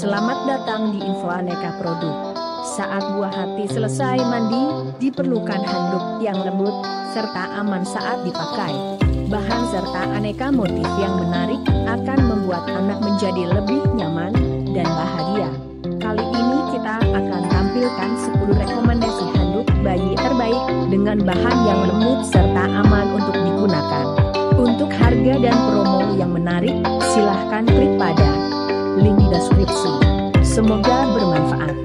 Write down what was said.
Selamat datang di Info Aneka Produk. Saat buah hati selesai mandi, diperlukan handuk yang lembut, serta aman saat dipakai. Bahan serta aneka motif yang menarik akan membuat anak menjadi lebih nyaman dan bahagia. Kali ini kita akan tampilkan 10 rekomendasi handuk bayi terbaik dengan bahan yang lembut serta aman untuk digunakan. Untuk harga dan promo yang menarik, silahkan klik pada link di deskripsi. Semoga bermanfaat.